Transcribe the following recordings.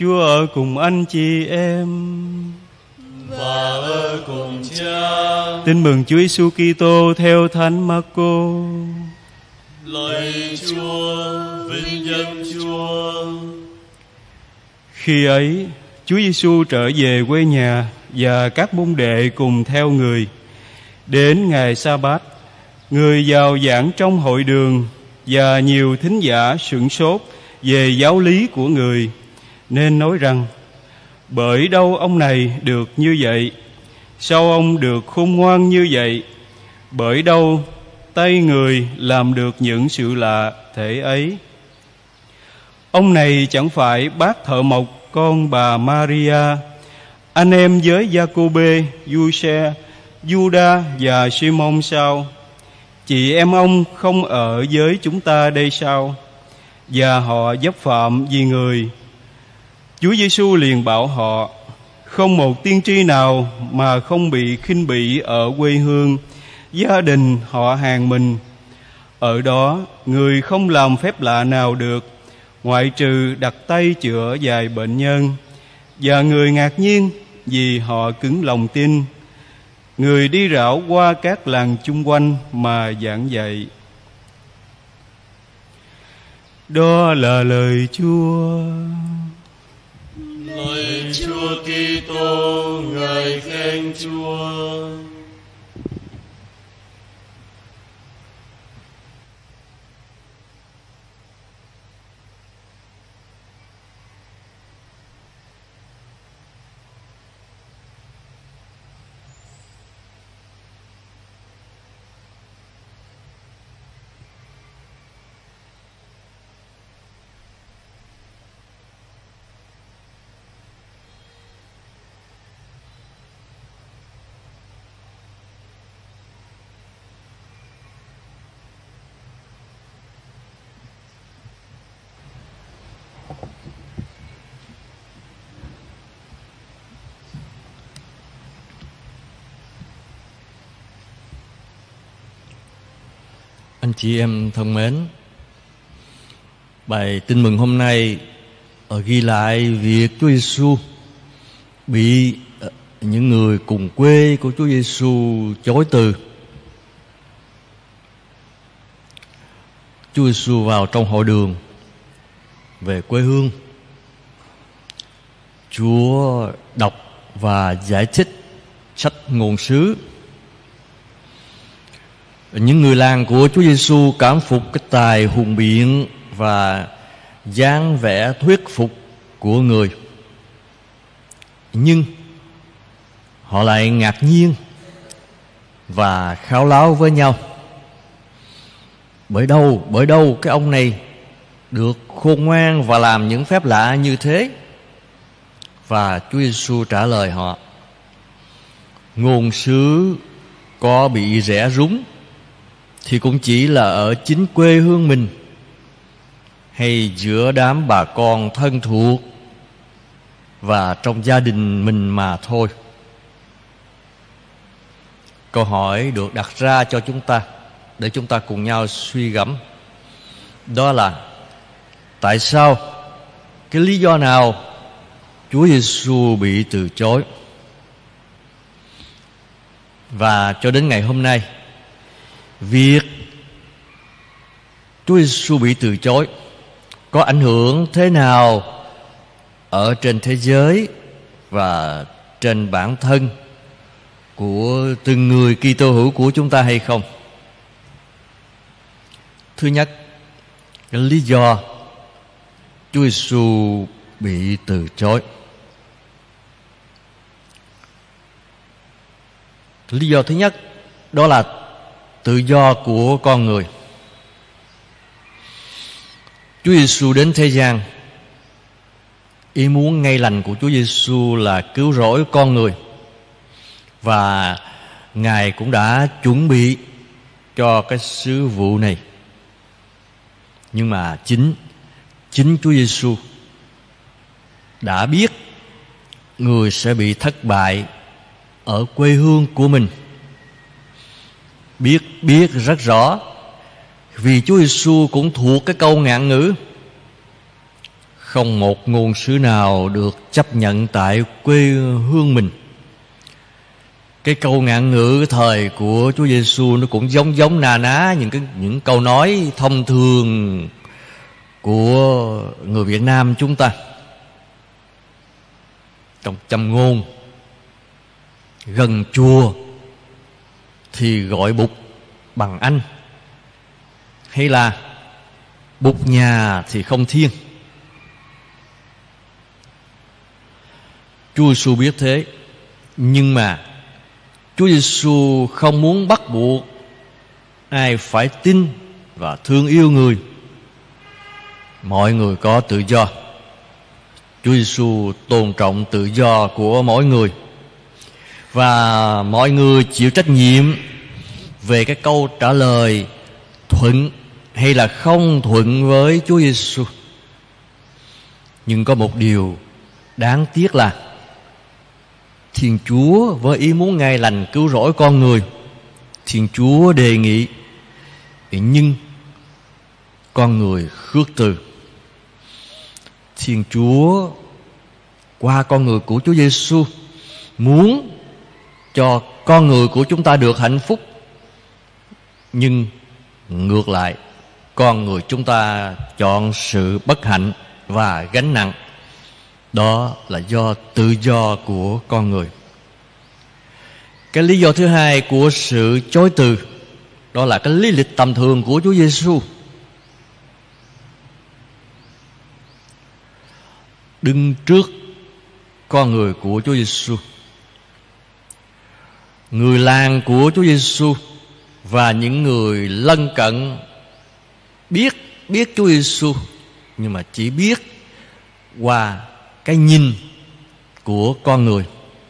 Chúa ở cùng anh chị em và ở cùng Cha. Tin mừng Chúa Giêsu Kitô theo Thánh Marco. Lạy Chúa, vinh danh Chúa. Khi ấy, Chúa Giêsu trở về quê nhà và các môn đệ cùng theo người. Đến ngày Sa-bát, người vào giảng trong hội đường, và nhiều thính giả sửng sốt về giáo lý của người, nên nói rằng: bởi đâu ông này được như vậy? Sao ông được khôn ngoan như vậy? Bởi đâu tay người làm được những sự lạ thể ấy? Ông này chẳng phải bác thợ mộc con bà Maria, anh em với Giacôbê, Giuse, Giuđa và Simon sao? Chị em ông không ở với chúng ta đây sao? Và họ vấp phạm vì người. Chúa Giêsu liền bảo họ: không một tiên tri nào mà không bị khinh bỉ ở quê hương, gia đình, họ hàng mình. Ở đó người không làm phép lạ nào được, ngoại trừ đặt tay chữa vài bệnh nhân. Và người ngạc nhiên vì họ cứng lòng tin. Người đi rảo qua các làng chung quanh mà giảng dạy. Đó là lời Chúa. Lạy Chúa Kitô, ngợi khen Chúa. Anh chị em thân mến, bài tin mừng hôm nay ghi lại việc Chúa Giêsu bị những người cùng quê của Chúa Giêsu chối từ. Chúa Giêsu vào trong hội đường về quê hương. Chúa đọc và giải thích sách ngôn sứ. Những người làng của Chúa Giêsu cảm phục cái tài hùng biện và dáng vẻ thuyết phục của người. Nhưng họ lại ngạc nhiên và kháo láo với nhau. Bởi đâu cái ông này được khôn ngoan và làm những phép lạ như thế? Và Chúa Giêsu trả lời họ: ngôn sứ có bị rẽ rúng thì cũng chỉ là ở chính quê hương mình, hay giữa đám bà con thân thuộc và trong gia đình mình mà thôi. Câu hỏi được đặt ra cho chúng ta để chúng ta cùng nhau suy gẫm, đó là tại sao, cái lý do nào Chúa Giêsu bị từ chối? Và cho đến ngày hôm nay, việc Chúa Giêsu bị từ chối có ảnh hưởng thế nào ở trên thế giới và trên bản thân của từng người Kitô hữu của chúng ta hay không? Thứ nhất, cái lý do Chúa Giêsu bị từ chối. Lý do thứ nhất đó là tự do của con người. Chúa Giêsu đến thế gian, ý muốn ngay lành của Chúa Giêsu là cứu rỗi con người, và Ngài cũng đã chuẩn bị cho cái sứ vụ này. Nhưng mà chính Chúa Giêsu đã biết người sẽ bị thất bại ở quê hương của mình. Biết rất rõ, vì Chúa Giêsu cũng thuộc cái câu ngạn ngữ không một ngôn sứ nào được chấp nhận tại quê hương mình. Cái câu ngạn ngữ thời của Chúa Giêsu nó cũng giống na ná những câu nói thông thường của người Việt Nam chúng ta. Trong châm ngôn, gần chùa thì gọi bụt bằng anh, hay là bụt nhà thì không thiên. Chúa Giêsu biết thế, nhưng mà Chúa Giêsu không muốn bắt buộc ai phải tin và thương yêu người. Mọi người có tự do. Chúa Giêsu tôn trọng tự do của mỗi người, và mọi người chịu trách nhiệm về cái câu trả lời thuận hay là không thuận với Chúa Giêsu. Nhưng có một điều đáng tiếc là Thiên Chúa với ý muốn ngày lành cứu rỗi con người, Thiên Chúa đề nghị, nhưng con người khước từ. Thiên Chúa qua con người của Chúa Giêsu muốn cho con người của chúng ta được hạnh phúc, nhưng ngược lại con người chúng ta chọn sự bất hạnh và gánh nặng. Đó là do tự do của con người. Cái lý do thứ hai của sự chối từ, đó là cái lý lịch tầm thường của Chúa Giêsu. Đứng trước con người của Chúa Giêsu, người làng của Chúa Giêsu và những người lân cận biết Chúa Giêsu, nhưng mà chỉ biết qua cái nhìn của con người.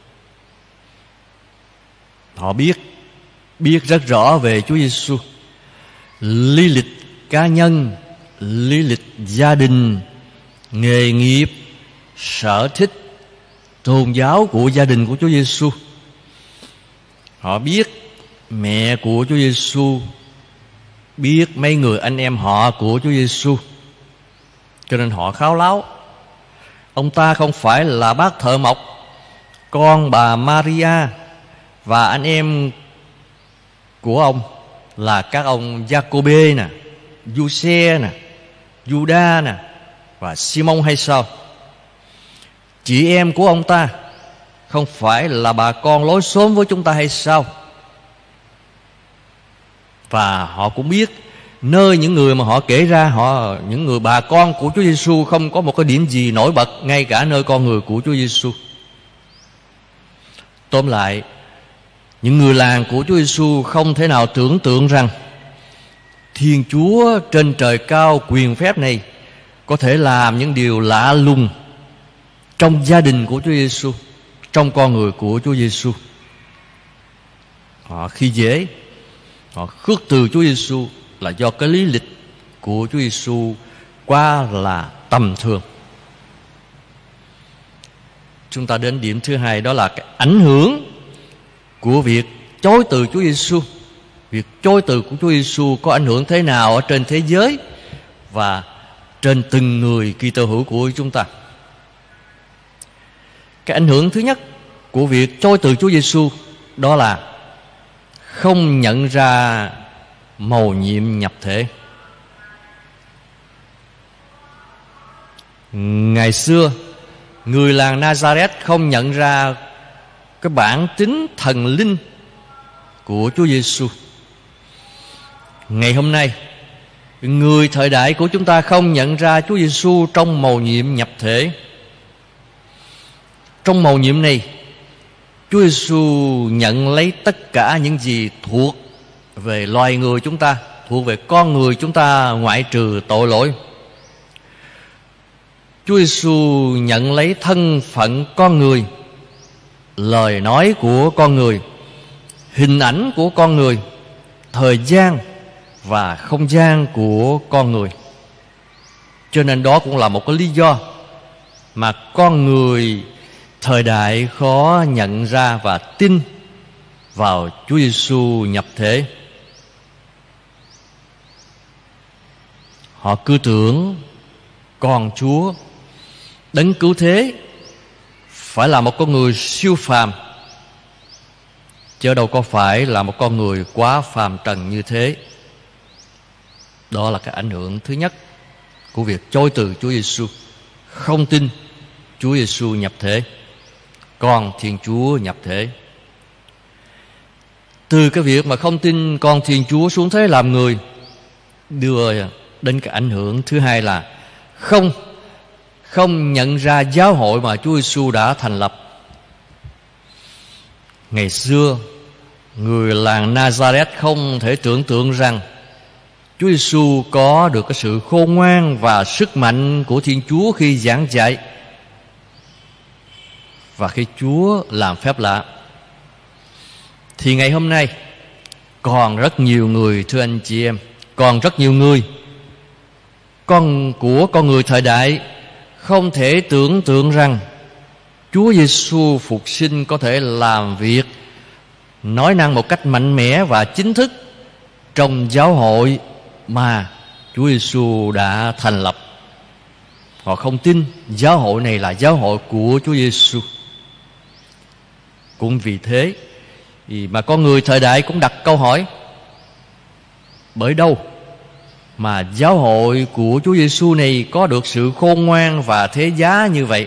Họ biết rất rõ về Chúa Giêsu, lý lịch cá nhân, lý lịch gia đình, nghề nghiệp, sở thích, tôn giáo của gia đình của Chúa Giêsu. Họ biết mẹ của Chúa Giêsu, biết mấy người anh em họ của Chúa Giêsu, cho nên họ kháo láo. Ông ta không phải là bác thợ mộc, con bà Maria, và anh em của ông là các ông Giacôbê nè, Giuse nè, Juda nè và Simon hay sao? Chị em của ông ta không phải là bà con lối xóm với chúng ta hay sao? Và họ cũng biết nơi những người mà họ kể ra, những người bà con của Chúa Giêsu không có một cái điểm gì nổi bật, ngay cả nơi con người của Chúa Giêsu. Tóm lại, những người làng của Chúa Giêsu không thể nào tưởng tượng rằng Thiên Chúa trên trời cao quyền phép này có thể làm những điều lạ lùng trong gia đình của Chúa Giêsu, trong con người của Chúa Giêsu. Họ khi dễ, họ khước từ Chúa Giêsu là do cái lý lịch của Chúa Giêsu quá là tầm thường. Chúng ta đến điểm thứ hai, đó là cái ảnh hưởng của việc chối từ Chúa Giêsu. Việc chối từ của Chúa Giêsu có ảnh hưởng thế nào ở trên thế giới và trên từng người Kitô hữu của chúng ta. Cái ảnh hưởng thứ nhất của việc chối từ Chúa Giêsu đó là không nhận ra mầu nhiệm nhập thể. Ngày xưa, người làng Nazareth không nhận ra cái bản tính thần linh của Chúa Giêsu. Ngày hôm nay, người thời đại của chúng ta không nhận ra Chúa Giêsu trong mầu nhiệm nhập thể. Trong mầu nhiệm này, Chúa Giêsu nhận lấy tất cả những gì thuộc về loài người chúng ta, thuộc về con người chúng ta, ngoại trừ tội lỗi. Chúa Giêsu nhận lấy thân phận con người, lời nói của con người, hình ảnh của con người, thời gian và không gian của con người. Cho nên đó cũng là một cái lý do mà con người thời đại khó nhận ra và tin vào Chúa Giêsu nhập thể. Họ cứ tưởng con Chúa Đấng cứu thế phải là một con người siêu phàm, chứ đâu có phải là một con người quá phàm trần như thế. Đó là cái ảnh hưởng thứ nhất của việc chối từ Chúa Giêsu, không tin Chúa Giêsu nhập thể, con Thiên Chúa nhập thể. Từ cái việc mà không tin con Thiên Chúa xuống thế làm người, đưa đến cái ảnh hưởng thứ hai là không nhận ra giáo hội mà Chúa Giêsu đã thành lập. Ngày xưa, người làng Nazareth không thể tưởng tượng rằng Chúa Giêsu có được cái sự khôn ngoan và sức mạnh của Thiên Chúa khi giảng dạy và khi Chúa làm phép lạ. Thì ngày hôm nay còn rất nhiều người, thưa anh chị em, còn rất nhiều người con người thời đại không thể tưởng tượng rằng Chúa Giêsu phục sinh có thể làm việc nói năng một cách mạnh mẽ và chính thức trong giáo hội mà Chúa Giêsu đã thành lập. Họ không tin giáo hội này là giáo hội của Chúa Giêsu. Cũng vì thế mà con người thời đại cũng đặt câu hỏi: bởi đâu mà giáo hội của Chúa Giêsu này có được sự khôn ngoan và thế giá như vậy?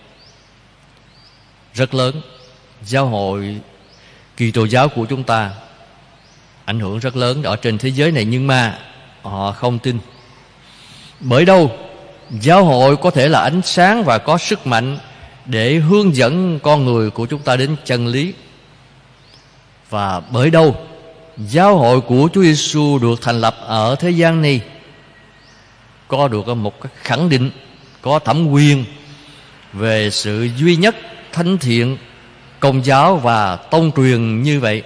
Rất lớn. Giáo hội Kitô giáo của chúng ta ảnh hưởng rất lớn ở trên thế giới này, nhưng mà họ không tin. Bởi đâu giáo hội có thể là ánh sáng và có sức mạnh để hướng dẫn con người của chúng ta đến chân lý? Và bởi đâu giáo hội của Chúa Giêsu được thành lập ở thế gian này có được một cái khẳng định, có thẩm quyền về sự duy nhất, thánh thiện, công giáo và tông truyền như vậy?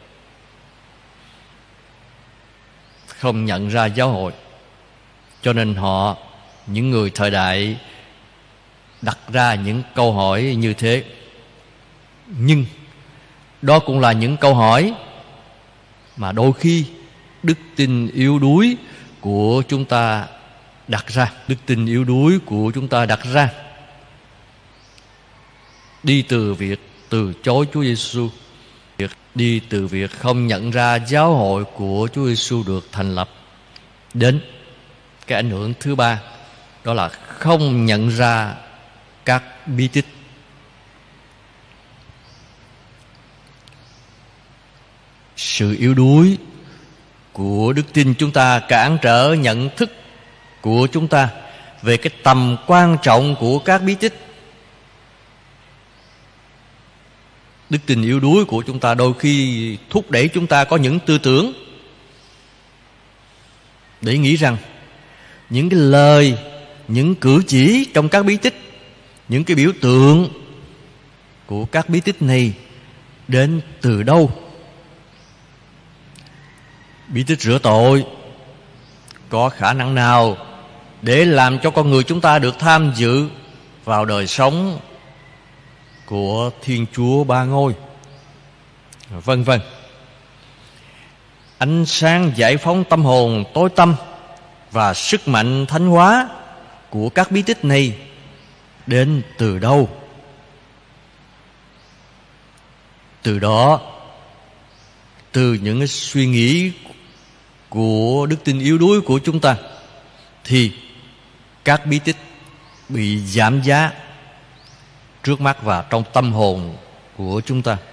Không nhận ra giáo hội, cho nên những người thời đại đặt ra những câu hỏi như thế. Nhưng đó cũng là những câu hỏi mà đôi khi đức tin yếu đuối của chúng ta đặt ra. Đức tin yếu đuối của chúng ta đặt ra đi từ việc từ chối Chúa Giêsu, đi từ việc không nhận ra giáo hội của Chúa Giêsu được thành lập, đến cái ảnh hưởng thứ ba, đó là không nhận ra các bí tích. Sự yếu đuối của đức tin chúng ta cản trở nhận thức của chúng ta về cái tầm quan trọng của các bí tích. Đức tin yếu đuối của chúng ta đôi khi thúc đẩy chúng ta có những tư tưởng để nghĩ rằng những cái lời, những cử chỉ trong các bí tích, những cái biểu tượng của các bí tích này đến từ đâu? Bí tích rửa tội có khả năng nào để làm cho con người chúng ta được tham dự vào đời sống của Thiên Chúa Ba Ngôi, vân vân. Ánh sáng giải phóng tâm hồn tối tăm và sức mạnh thánh hóa của các bí tích này đến từ đâu? Từ đó, từ những cái suy nghĩ của đức tin yếu đuối của chúng ta, thì các bí tích bị giảm giá trước mắt và trong tâm hồn của chúng ta.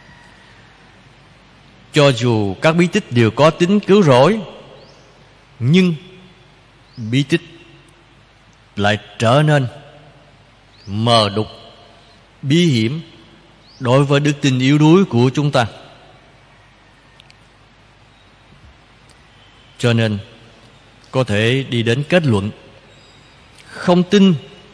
Cho dù các bí tích đều có tính cứu rỗi, nhưng bí tích lại trở nên mờ đục, bí hiểm đối với đức tin yếu đuối của chúng ta. Cho nên có thể đi đến kết luận không tin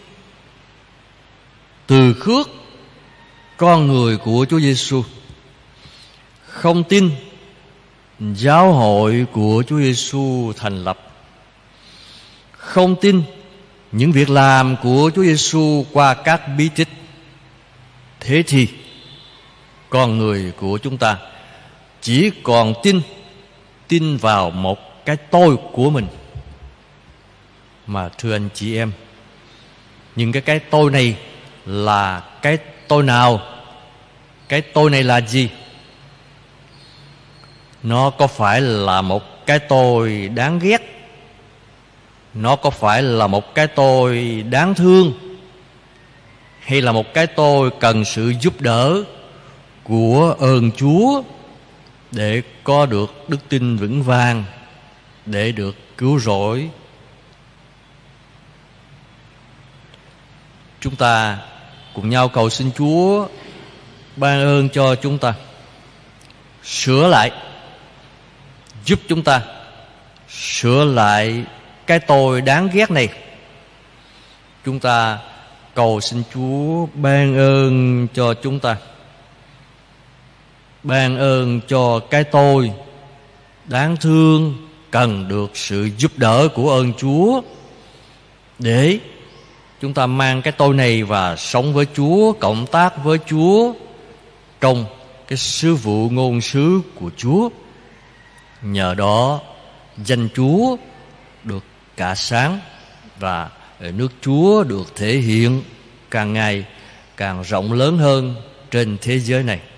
từ khước con người của Chúa Giêsu, không tin giáo hội của Chúa Giêsu thành lập, không tin những việc làm của Chúa Giêsu qua các bí tích. Thế thì con người của chúng ta chỉ còn tin vào một cái tôi của mình. Mà thưa anh chị em, Nhưng cái tôi này là cái tôi nào? Cái tôi này là gì? Nó có phải là một cái tôi đáng ghét? Nó có phải là một cái tôi đáng thương? Hay là một cái tôi cần sự giúp đỡ của ơn Chúa để có được đức tin vững vàng, để được cứu rỗi? Chúng ta cùng nhau cầu xin Chúa ban ơn cho chúng ta, sửa lại, giúp chúng ta sửa lại cái tôi đáng ghét này. Chúng ta cầu xin Chúa ban ơn cho chúng ta, ban ơn cho cái tôi đáng thương cần được sự giúp đỡ của ơn Chúa, để chúng ta mang cái tôi này và sống với Chúa, cộng tác với Chúa trong cái sứ vụ ngôn sứ của Chúa. Nhờ đó danh Chúa được cả sáng và nước Chúa được thể hiện càng ngày càng rộng lớn hơn trên thế giới này.